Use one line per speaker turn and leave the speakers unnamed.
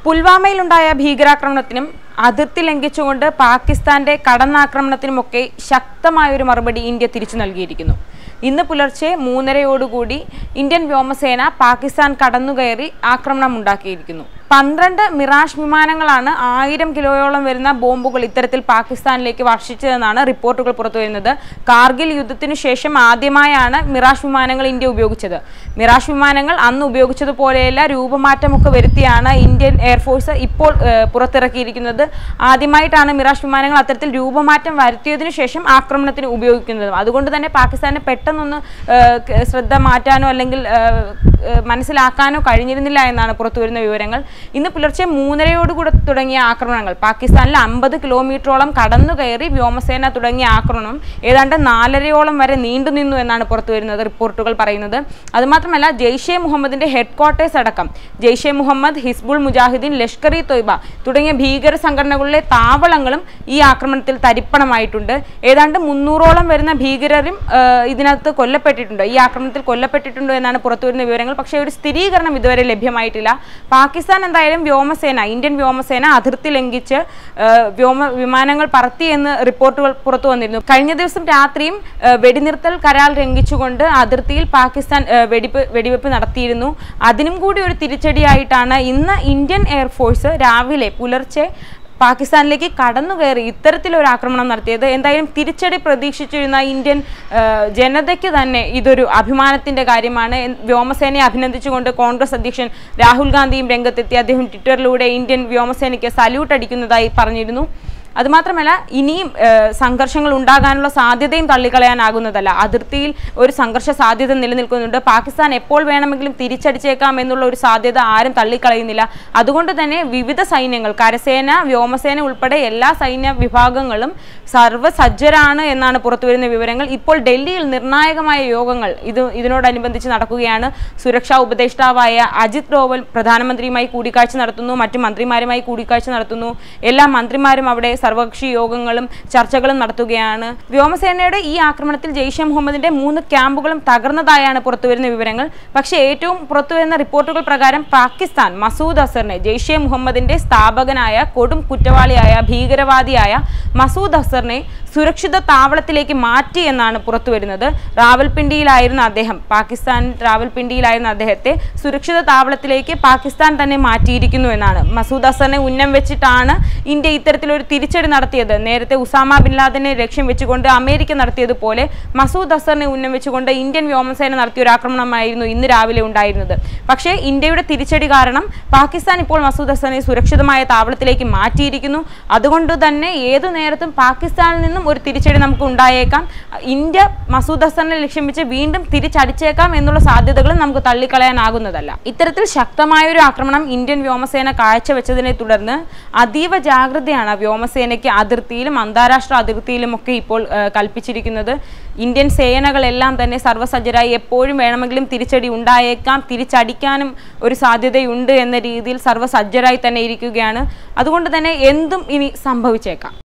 പുൽവാമയിലുണ്ടായ ഭീകരാക്രമണത്തിനും അതിർത്തി ലംഘിച്ചുകൊണ്ട് പാകിസ്ഥാന്റെ കടന്നാക്രമണത്തിനുമൊക്കെ ശക്തമായൊരു മറുപടി ഇന്ത്യ തിരിച്ചു നൽകിയിരിക്കുന്നു. ഇന്ന് പുലർച്ചെ 3:30 ഇന്ത്യൻ വ്യോമസേന പാകിസ്ഥാൻ കടന്നുകയറി ആക്രമണമുണ്ടാക്കിയിരിക്കുന്നു. 12 മിറാഷ് വിമാനങ്ങളാണ് 1000 കിലോയോളം വരുന്ന ബോംബുകൾ ഇത്തരത്തിൽ പാകിസ്ഥാനിലേക്ക് വർഷിച്ചതെന്നാണ് റിപ്പോർട്ടുകൾ പുറത്തുവരുന്നത്. കാർഗിൽ യുദ്ധത്തിനു ശേഷം ആദ്യമായാണ് മിറാഷ് വിമാനങ്ങൾ ഇന്ത്യ ഉപയോഗിച്ചത്. മിറാഷ് വിമാനങ്ങൾ അന്ന് ഉപയോഗിച്ചതുപോലെയല്ല, രൂപമാറ്റമൊക്കെ വരുത്തിയാണ് ഇന്ത്യൻ എയർഫോഴ്സ് ഇപ്പോൾ പുറത്തിറക്കിയിരിക്കുന്നത്. ആദ്യമായിട്ടാണ് മിറാഷ് വിമാനങ്ങൾ അത്തരത്തിൽ രൂപമാറ്റം വരുത്തിയതിനു ശേഷം ആക്രമണത്തിന് ഉപയോഗിക്കുന്നത്. അതുകൊണ്ട് തന്നെ പാകിസ്ഥാന് പെട്ടെന്നൊന്ന് ശ്രദ്ധ മാറ്റാനോ അല്ലെങ്കിൽ മനസ്സിലാക്കാനോ കഴിഞ്ഞിരുന്നില്ല എന്നാണ് പുറത്തുവരുന്ന വിവരങ്ങൾ. ഇന്ന് പുലർച്ചെ 3:30 തുടങ്ങിയ ആക്രമണങ്ങൾ, പാകിസ്ഥാനിൽ 50 കിലോമീറ്ററോളം കടന്നുകയറി വ്യോമസേന തുടങ്ങിയ ആക്രമണം ഏതാണ്ട് 4:30 വരെ നീണ്ടുനിന്നു എന്നാണ് പുറത്തുവരുന്നത് റിപ്പോർട്ടുകൾ പറയുന്നത്. അതുമാത്രമല്ല, ജെയ്ഷെ മുഹമ്മദിന്റെ ഹെഡ്ക്വാർട്ടേഴ്സ് അടക്കം ജെയ്ഷെ മുഹമ്മദ്, ഹിസ്ബുൾ മുജാഹിദ്ദീൻ, ലഷ്കർ ഇ തൊയ്ബ തുടങ്ങിയ ഭീകര സംഘടനകളിലെ താവളങ്ങളും ഈ ആക്രമണത്തിൽ തരിപ്പണമായിട്ടുണ്ട്. ഏതാണ്ട് 300ഓളം വരുന്ന ഭീകരരും ഇതിനകത്ത് കൊല്ലപ്പെട്ടിട്ടുണ്ട്, ഈ ആക്രമണത്തിൽ കൊല്ലപ്പെട്ടിട്ടുണ്ട് എന്നാണ് പുറത്തുവരുന്ന വിവരങ്ങൾ. പക്ഷേ ഒരു സ്ഥിരീകരണം ഇതുവരെ ലഭ്യമായിട്ടില്ല. പാകിസ്ഥാൻ എന്തായാലും ഇന്ത്യൻ വ്യോമസേന അതിർത്തി ലംഘിച്ച് വിമാനങ്ങൾ പറത്തി എന്ന് റിപ്പോർട്ടുകൾ പുറത്തു വന്നിരുന്നു. കഴിഞ്ഞ ദിവസം രാത്രിയും വെടിനിർത്തൽ കരാർ ലംഘിച്ചുകൊണ്ട് അതിർത്തിയിൽ പാകിസ്ഥാൻ വെടിവെപ്പ് നടത്തിയിരുന്നു. അതിനും കൂടി ഒരു തിരിച്ചടിയായിട്ടാണ് ഇന്ന് ഇന്ത്യൻ എയർഫോഴ്സ് രാവിലെ പുലർച്ചെ പാകിസ്ഥാനിലേക്ക് കടന്നുകയറി ഇത്തരത്തിലൊരു ആക്രമണം നടത്തിയത്. എന്തായാലും തിരിച്ചടി പ്രതീക്ഷിച്ചിരുന്ന ഇന്ത്യൻ ജനതയ്ക്ക് തന്നെ ഇതൊരു അഭിമാനത്തിന്റെ കാര്യമാണ്. വ്യോമസേനയെ അഭിനന്ദിച്ചുകൊണ്ട് കോൺഗ്രസ് അധ്യക്ഷൻ രാഹുൽ ഗാന്ധിയും രംഗത്തെത്തി. അദ്ദേഹം ട്വിറ്ററിലൂടെ ഇന്ത്യൻ വ്യോമസേനയ്ക്ക് സല്യൂട്ട് അടിക്കുന്നതായി പറഞ്ഞിരുന്നു. അതുമാത്രമല്ല, ഇനിയും സംഘർഷങ്ങൾ ഉണ്ടാകാനുള്ള സാധ്യതയും തള്ളിക്കളയാനാകുന്നതല്ല. അതിർത്തിയിൽ ഒരു സംഘർഷ സാധ്യത നിലനിൽക്കുന്നുണ്ട്. പാകിസ്ഥാൻ എപ്പോൾ വേണമെങ്കിലും തിരിച്ചടിച്ചേക്കാം എന്നുള്ള ഒരു സാധ്യത ആരും തള്ളിക്കളയുന്നില്ല. അതുകൊണ്ട് തന്നെ വിവിധ സൈന്യങ്ങൾ, കരസേന, വ്യോമസേന ഉൾപ്പെടെ എല്ലാ സൈന്യ വിഭാഗങ്ങളും സർവ്വസജ്ജരാണ് എന്നാണ് പുറത്തുവരുന്ന വിവരങ്ങൾ. ഇപ്പോൾ ഡൽഹിയിൽ നിർണായകമായ യോഗങ്ങൾ ഇതിനോടനുബന്ധിച്ച് നടക്കുകയാണ്. സുരക്ഷാ ഉപദേഷ്ടാവായ അജിത് ഡോവൽ പ്രധാനമന്ത്രിയുമായി കൂടിക്കാഴ്ച നടത്തുന്നു, മറ്റു മന്ത്രിമാരുമായി കൂടിക്കാഴ്ച നടത്തുന്നു. എല്ലാ മന്ത്രിമാരും അവിടെ സർവകക്ഷി യോഗങ്ങളും ചർച്ചകളും നടത്തുകയാണ്. വ്യോമസേനയുടെ ഈ ആക്രമണത്തിൽ ജെയ്ഷെ മുഹമ്മദിന്റെ 3 ക്യാമ്പുകളും തകർന്നതായാണ് പുറത്തുവരുന്ന വിവരങ്ങൾ. പക്ഷേ ഏറ്റവും പുറത്തുവരുന്ന റിപ്പോർട്ടുകൾ പ്രകാരം പാകിസ്ഥാൻ മസൂദ് അസറിനെ, ജെയ്ഷെ മുഹമ്മദിന്റെ സ്ഥാപകനായ കൊടും കുറ്റവാളിയായ ഭീകരവാദിയായ മസൂദ് അസറിനെ സുരക്ഷിത താവളത്തിലേക്ക് മാറ്റി എന്നാണ് പുറത്തുവരുന്നത്. റാവൽപിണ്ടിയിലായിരുന്ന അദ്ദേഹം, റാവൽപിണ്ടിയിലായിരുന്ന അദ്ദേഹത്തെ സുരക്ഷിത താവളത്തിലേക്ക് പാകിസ്ഥാൻ തന്നെ മാറ്റിയിരിക്കുന്നു എന്നാണ്. മസൂദ് അസറിനെ ഉന്നം വെച്ചിട്ടാണ് ഇന്ത്യ ഇത്തരത്തിലൊരു തിരിച്ചടി നടത്തിയത്. നേരത്തെ ഉസാമ ബിൻ ലാദനെ ലക്ഷ്യം വെച്ചുകൊണ്ട് അമേരിക്ക നടത്തിയതുപോലെ മസൂദ് അസറിനെ ഉന്നം വെച്ചുകൊണ്ട് ഇന്ത്യൻ വ്യോമസേന നടത്തിയ ഒരു ആക്രമണമായിരുന്നു ഇന്ന് രാവിലെ ഉണ്ടായിരുന്നത്. പക്ഷേ ഇന്ത്യയുടെ തിരിച്ചടി കാരണം പാകിസ്ഥാൻ ഇപ്പോൾ മസൂദ് അസറിനെ സുരക്ഷിതമായ താവളത്തിലേക്ക് മാറ്റിയിരിക്കുന്നു. അതുകൊണ്ട് തന്നെ ഏതു നേരത്തും പാകിസ്ഥാനിൽ നിന്നും ഒരു തിരിച്ചടി നമുക്ക് ഉണ്ടായേക്കാം. ഇന്ത്യ മസൂദ് അസറിനെ ലക്ഷ്യം വെച്ച് വീണ്ടും തിരിച്ചടിച്ചേക്കാം എന്നുള്ള സാധ്യതകളും നമുക്ക് തള്ളിക്കളയാനാകുന്നതല്ല. ഇത്തരത്തിൽ ശക്തമായൊരു ആക്രമണം ഇന്ത്യൻ വ്യോമസേന കാഴ്ചവെച്ചതിനെ തുടർന്ന് അതീവ ജാഗ്രതയാണ് വ്യോമസേനയ്ക്ക് അതിർത്തിയിലും അന്താരാഷ്ട്ര അതിർത്തിയിലും ഒക്കെ ഇപ്പോൾ കൽപ്പിച്ചിരിക്കുന്നത്. ഇന്ത്യൻ സേനകളെല്ലാം തന്നെ സർവ്വസജ്ജരായി എപ്പോഴും വേണമെങ്കിലും തിരിച്ചടി ഉണ്ടായേക്കാം, തിരിച്ചടിക്കാനും ഒരു സാധ്യതയുണ്ട് എന്ന രീതിയിൽ സർവ്വസജ്ജരായി തന്നെ ഇരിക്കുകയാണ്. അതുകൊണ്ട് തന്നെ എന്തും ഇനി സംഭവിച്ചേക്കാം.